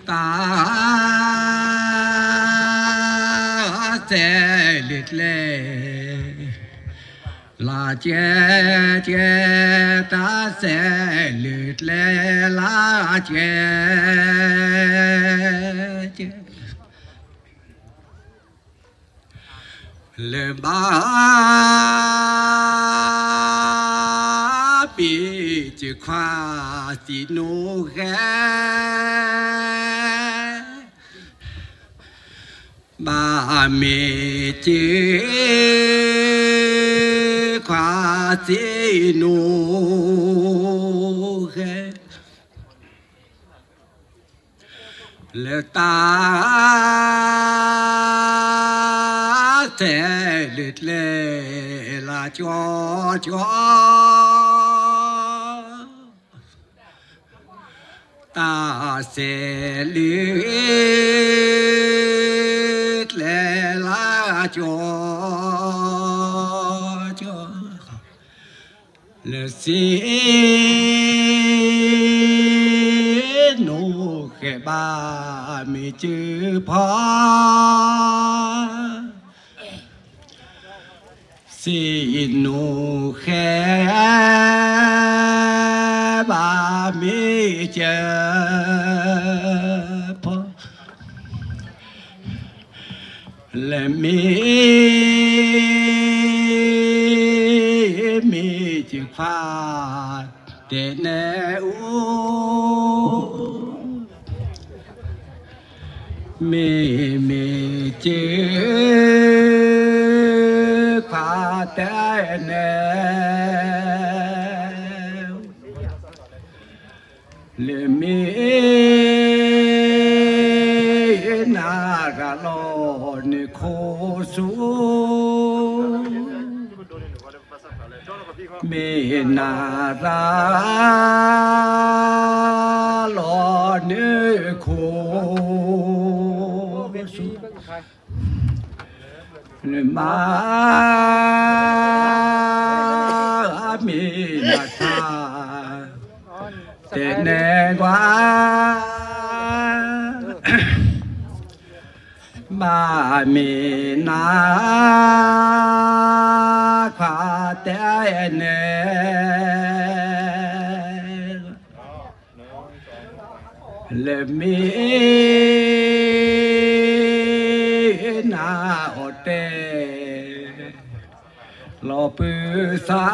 ta sẽ liệt lệ là che ta sẽ liệt lệ là che le ba bị chữ khoa chỉ nô ghé ba mẹ chữ khoa chỉ nô ghé le ta sẽ liệt lệ là cho ta sẽ liệt lệ là cho le xin nô khẽ ba mi chữ phá xin nô khẽ ba mi chữ phá le mi chữ phá để nè mi chữ phá để nè le mi na ra lo ni khô su mi na ra lo ni khô su le ma mi na tha để nè quá ba mi na khoa té nè le mi na o te lo pu sa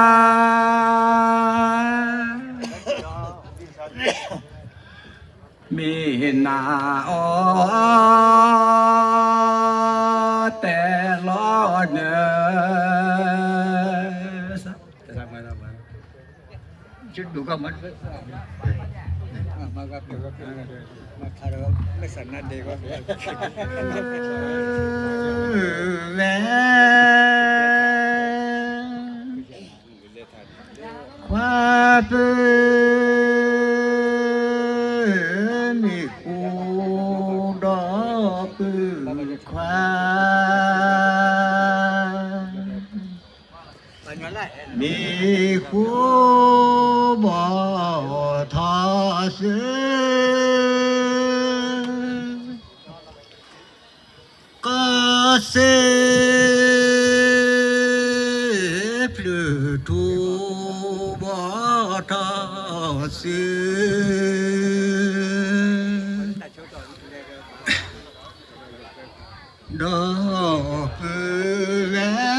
mi na o te lo nơ chút đủ không mất mà gặp được mà thà đóไม่สั่นนั่นดีกว่าความมีกูดอกความมีกูบ่ทอซื้อก็เสพลือทูบ่ทอซื้อดอกแล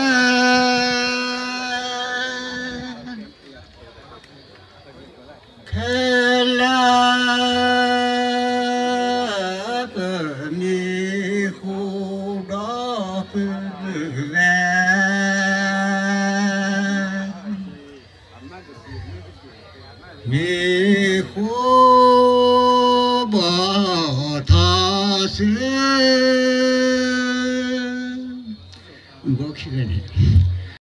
แค่ลามีคู่ดอกแลมีคู่บ่ทอซื้อ動きがね